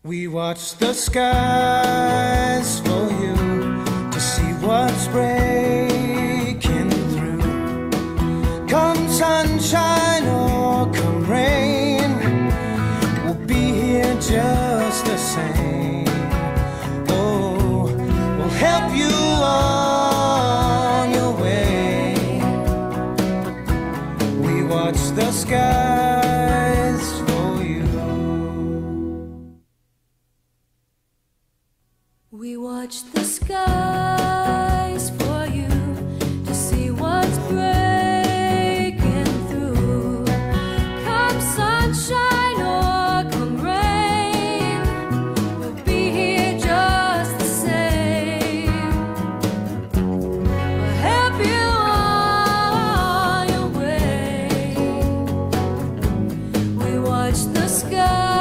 We watch the skies for you to see what's breaking through. Come sunshine or come rain, we'll be here just the same. Oh, we'll help you on your way. We watch the skies for you. We watch the skies for you to see what's breaking through. Come sunshine or come rain, we'll be here just the same. We'll help you on your way. We watch the skies.